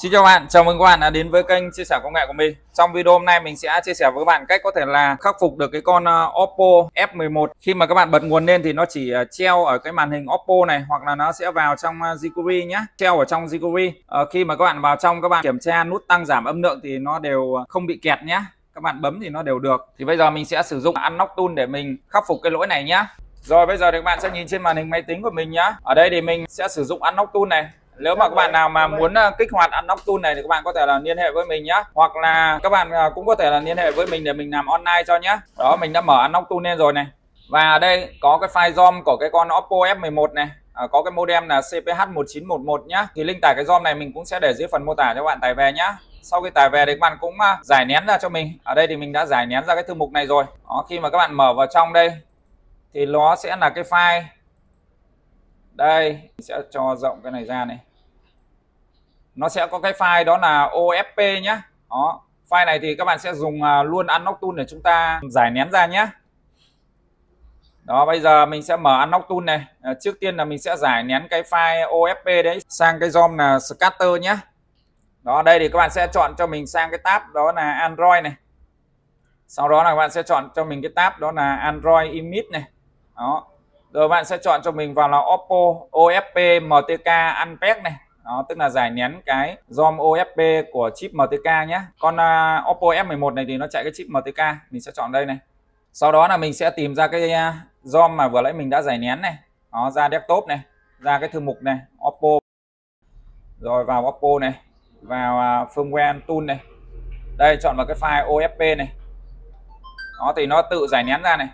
Xin chào bạn, chào mừng các bạn đã đến với kênh chia sẻ công nghệ của mình. Trong video hôm nay mình sẽ chia sẻ với các bạn cách có thể là khắc phục được cái con Oppo F11. Khi mà các bạn bật nguồn lên thì nó chỉ treo ở cái màn hình Oppo này, hoặc là nó sẽ vào trong jQuery nhé, treo ở trong jQuery. Khi mà các bạn vào trong, các bạn kiểm tra nút tăng giảm âm lượng thì nó đều không bị kẹt nhé. Các bạn bấm thì nó đều được. Thì bây giờ mình sẽ sử dụng Unlock Tool để mình khắc phục cái lỗi này nhé. Rồi bây giờ thì các bạn sẽ nhìn trên màn hình máy tính của mình nhé. Ở đây thì mình sẽ sử dụng Unlock Tool này. Nếu mà các bạn nào mà muốn kích hoạt Unlock Tool này thì các bạn có thể là liên hệ với mình nhé, hoặc là các bạn cũng có thể là liên hệ với mình để mình làm online cho nhé. Đó, mình đã mở Unlock Tool lên rồi này. Và ở đây có cái file ROM của cái con Oppo F11 này, có cái modem là CPH1911 nhá. Thì link tải cái ROM này mình cũng sẽ để dưới phần mô tả cho các bạn tải về nhá. Sau khi tải về thì các bạn cũng giải nén ra cho mình. Ở đây thì mình đã giải nén ra cái thư mục này rồi. Đó, khi mà các bạn mở vào trong đây thì nó sẽ là cái file đây, mình sẽ cho rộng cái này ra này. Nó sẽ có cái file đó là OFP nhé. Đó, file này thì các bạn sẽ dùng luôn Unlock Tool để chúng ta giải nén ra nhé. Đó, bây giờ mình sẽ mở Unlock Tool này. Trước tiên là mình sẽ giải nén cái file OFP đấy sang cái ROM là Scatter nhé. Đó, đây thì các bạn sẽ chọn cho mình sang cái tab đó là Android này. Sau đó là các bạn sẽ chọn cho mình cái tab đó là Android Image này. Đó. Rồi bạn sẽ chọn cho mình vào là Oppo OFP MTK Unpack này. Đó, tức là giải nén cái ROM OFP của chip MTK nhé. Con Oppo F11 này thì nó chạy cái chip MTK. Mình sẽ chọn đây này. Sau đó là mình sẽ tìm ra cái ROM mà vừa nãy mình đã giải nén này. Đó, ra desktop này, ra cái thư mục này, Oppo. Rồi vào Oppo này, vào firmware tool này. Đây, chọn vào cái file OFP này. Đó, thì nó tự giải nén ra này.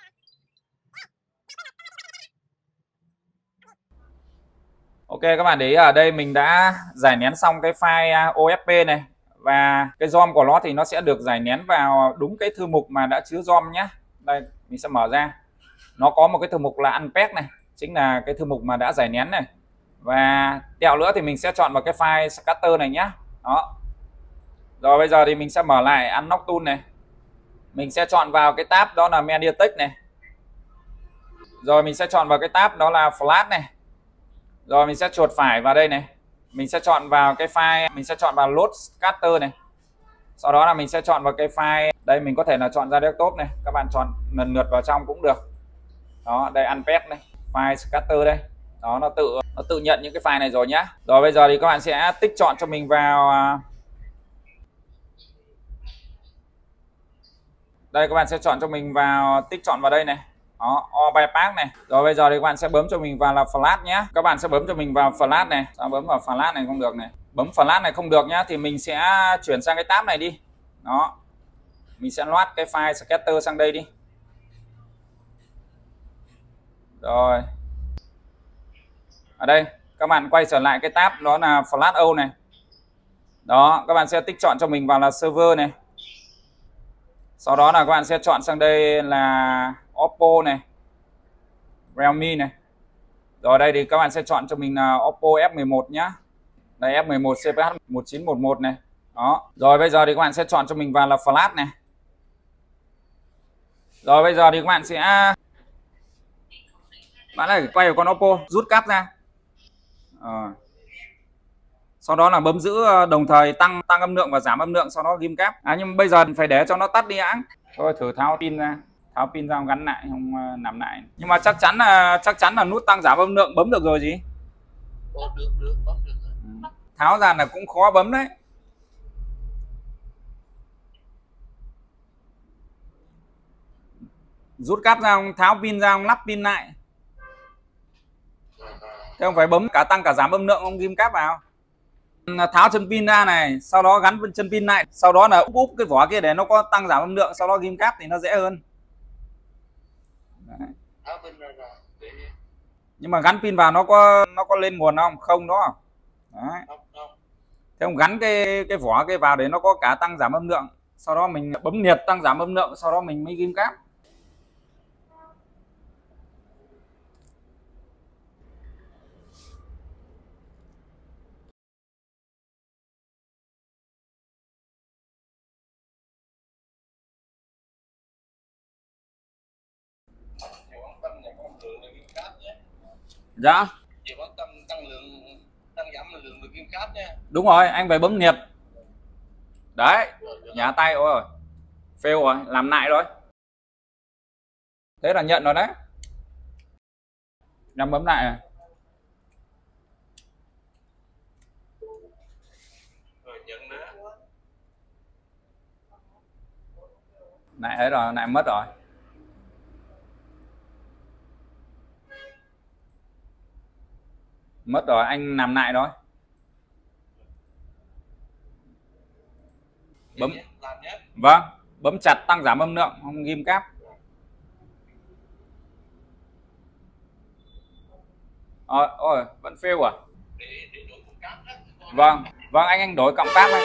Ok, các bạn để ý ở đây mình đã giải nén xong cái file OFP này, và cái ROM của nó thì nó sẽ được giải nén vào đúng cái thư mục mà đã chứa ROM nhé. Đây, mình sẽ mở ra. Nó có một cái thư mục là Unpack này, chính là cái thư mục mà đã giải nén này. Và tẹo nữa thì mình sẽ chọn vào cái file Scatter này nhé. Đó. Rồi bây giờ thì mình sẽ mở lại Unlock Tool này. Mình sẽ chọn vào cái tab đó là MediaTek này. Rồi mình sẽ chọn vào cái tab đó là Flash này. Rồi mình sẽ chuột phải vào đây này. Mình sẽ chọn vào cái file, mình sẽ chọn vào Load Scatter này. Sau đó là mình sẽ chọn vào cái file, đây mình có thể là chọn ra desktop này. Các bạn chọn lần lượt vào trong cũng được. Đó, đây Unpack này, file Scatter đây. Đó, nó tự nhận những cái file này rồi nhá. Rồi bây giờ thì các bạn sẽ tích chọn cho mình vào đây, các bạn sẽ chọn cho mình vào, tích chọn vào đây này. Đó, All Bypass này. Rồi bây giờ thì các bạn sẽ bấm cho mình vào là Flash nhé. Các bạn sẽ bấm cho mình vào Flash này. Sao bấm vào Flash này không được này. Bấm Flash này không được nhá, thì mình sẽ chuyển sang cái tab này đi. Đó. Mình sẽ loát cái file Scatter sang đây đi. Rồi. Ở đây các bạn quay trở lại cái tab đó là Flash O này. Đó, các bạn sẽ tích chọn cho mình vào là Server này. Sau đó là các bạn sẽ chọn sang đây là Oppo này, Realme này. Rồi đây thì các bạn sẽ chọn cho mình là Oppo F11 nhá. Đây F11 CPH1911 này. Đó. Rồi bây giờ thì các bạn sẽ chọn cho mình vào là Flash này. Rồi bây giờ thì các bạn sẽ lại quay vào con Oppo, rút cáp ra. Sau đó là bấm giữ đồng thời tăng âm lượng và giảm âm lượng, sau đó ghim cáp. Nhưng bây giờ phải để cho nó tắt đi áng. Thôi thử tháo pin ra. Tháo pin ra gắn lại, không nằm lại. Nhưng mà chắc chắn là nút tăng giảm âm lượng bấm được rồi gì? Được, bấm được. Tháo ra là cũng khó bấm đấy. Rút cáp ra, tháo pin ra, lắp pin lại. Thế không phải bấm cả tăng cả giảm âm lượng, không ghim cáp vào. Tháo chân pin ra này, sau đó gắn chân pin lại, sau đó là úp cái vỏ kia để nó có tăng giảm âm lượng, sau đó ghim cáp thì nó dễ hơn. Đấy. Nhưng mà gắn pin vào nó có lên nguồn không? Không đó. Đấy. Thế không gắn cái vỏ kia vào để nó có cả tăng giảm âm lượng, sau đó mình bấm nhiệt tăng giảm âm lượng, sau đó mình mới ghim cáp. Dạ. Chị quan tâm tăng lượng tăng giảm lượng được kim cáp nha. Đúng rồi, anh phải bấm nhiệt. Đấy, Rồi, được. nhá tay. Ôi, fail rồi, làm lại rồi. Thế là nhận rồi đấy. Em bấm lại này. Rồi nhận nữa. Lại ấy rồi, lại mất rồi. Mất rồi, anh làm lại thôi. Bấm. Làm nhé. Vâng, bấm chặt tăng giảm âm lượng, không ghim cáp. Ôi, vẫn fail à? Để đổi kim cáp đó. Vâng, vâng, anh đổi cọng cáp anh.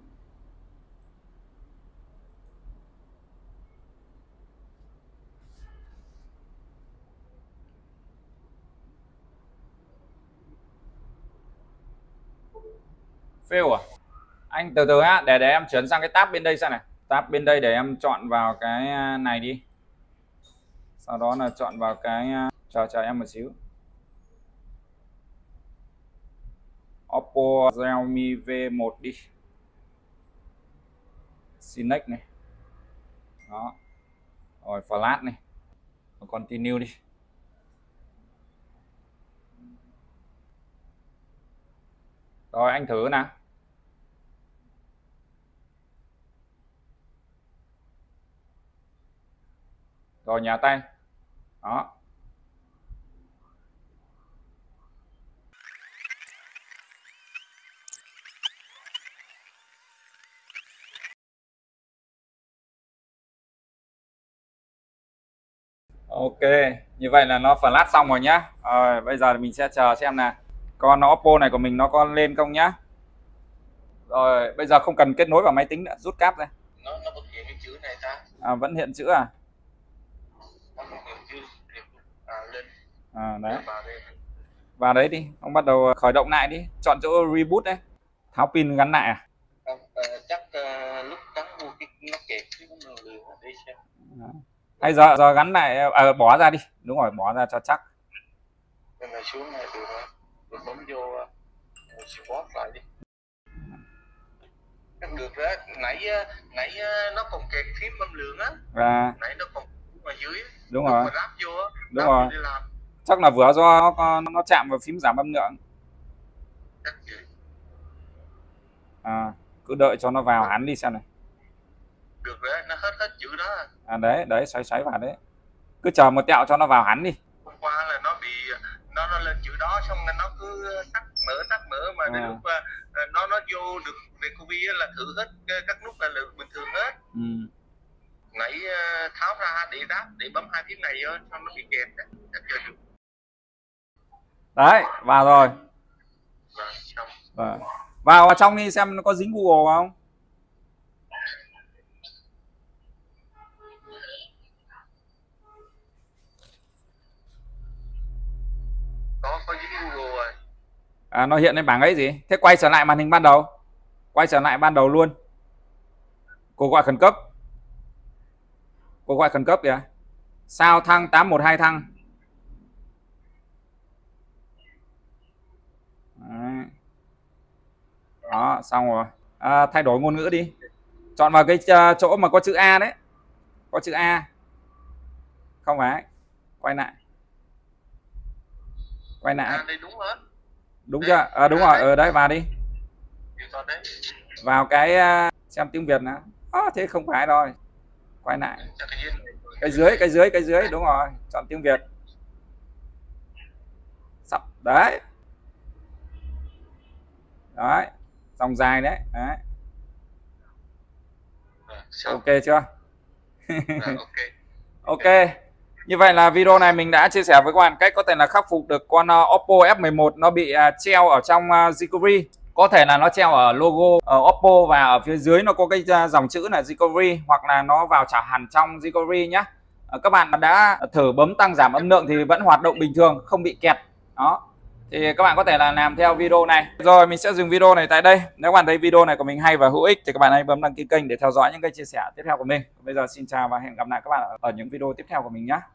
Fail à? Anh từ từ á, để em chuyển sang cái tab bên đây xem này. Tab bên đây để em chọn vào cái này đi. Sau đó là chọn vào cái chờ em một xíu. Oppo Xiaomi V1 đi. Sinex này. Đó. Rồi flash này. Continue đi. Rồi anh thử nào. Rồi nhả tay. Đó. Ok, như vậy là nó flash xong rồi nhá. Rồi bây giờ mình sẽ chờ xem là con Oppo này của mình nó có lên không nhá. Rồi bây giờ không cần kết nối vào máy tính nữa, rút cáp ra. Nó vẫn hiện cái chữ này ta. Vẫn hiện chữ à? Nó vẫn hiện chữ lên. Đấy. Vào đấy đi, ông bắt đầu khởi động lại đi, chọn chỗ reboot đấy. Tháo pin gắn lại à? Chắc lúc gắn vô cái nó kẹt cái đường để xem. Hay giờ gắn lại, bỏ ra đi. Đúng rồi, bỏ ra cho chắc. Em này xuống này được rồi. Rồi bấm vô support lại đi. Được đó, nãy nó còn kẹt phím âm lượng á. Nãy nó còn ở dưới. Đúng rồi. Mà ráp vô á. Đúng rồi. Chắc là vừa do nó chạm vào phím giảm âm lượng. Chắc vậy. Cứ đợi cho nó vào hẳn đi xem này. Được đấy, nó hết chữ đó. Đấy, xoáy vào đấy. Cứ chờ một tẹo cho nó vào hẳn đi. Hôm qua là nó bị nó lên chữ đó xong nên nó cứ tắt mở mà đến lúc nó vô được về Covid là thử hết các nút là bình thường hết. Nãy tháo ra để đáp để bấm hai phím này vô xong nó bị kẹt đấy. Đấy, vào rồi. Rồi, xong. Vào trong đi xem nó có dính Google không. Có dính Google rồi. Nó hiện lên bảng ấy gì? Thế quay trở lại màn hình ban đầu. Quay trở lại ban đầu luôn. Cuộc gọi khẩn cấp. Cuộc gọi khẩn cấp kìa. Sao thăng 812 thăng. Đấy. Đó, xong rồi. Thay đổi ngôn ngữ đi. Chọn vào cái chỗ mà có chữ A đấy. Có chữ A. Không phải. Quay lại. Đây đúng hết. Đúng chưa? Đúng rồi, đấy vào đi. Vào cái xem tiếng Việt nào. Thế không phải rồi. Quay lại. Cái dưới, đúng rồi. Chọn tiếng Việt. Sắp đấy. Đấy, dòng dài đấy. Đấy. Ok chưa? Ok. Như vậy là video này mình đã chia sẻ với các bạn cách có thể là khắc phục được con Oppo F11 nó bị treo ở trong recovery. Có thể là nó treo ở logo Oppo và ở phía dưới nó có cái dòng chữ là recovery, hoặc là nó vào trả hẳn trong recovery nhá. Các bạn đã thử bấm tăng giảm âm lượng thì vẫn hoạt động bình thường, không bị kẹt. Đó. Thì các bạn có thể là làm theo video này. Rồi mình sẽ dừng video này tại đây. Nếu các bạn thấy video này của mình hay và hữu ích thì các bạn hãy bấm đăng ký kênh để theo dõi những cái chia sẻ tiếp theo của mình. Bây giờ xin chào và hẹn gặp lại các bạn ở những video tiếp theo của mình nhé.